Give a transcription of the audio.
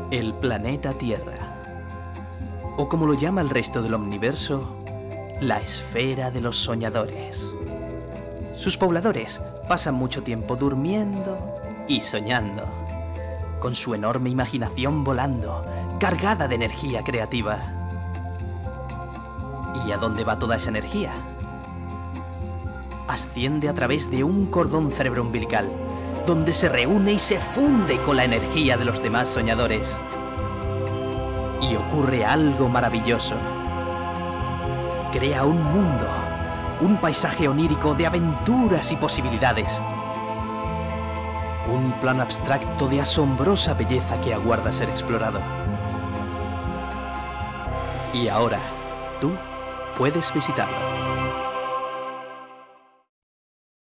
El planeta Tierra, o como lo llama el resto del omniverso, la esfera de los soñadores. Sus pobladores pasan mucho tiempo durmiendo y soñando, con su enorme imaginación volando, cargada de energía creativa. ¿Y a dónde va toda esa energía? Asciende a través de un cordón cerebroumbilical, donde se reúne y se funde con la energía de los demás soñadores. Y ocurre algo maravilloso. Crea un mundo, un paisaje onírico de aventuras y posibilidades. Un plano abstracto de asombrosa belleza que aguarda ser explorado. Y ahora, tú puedes visitarlo.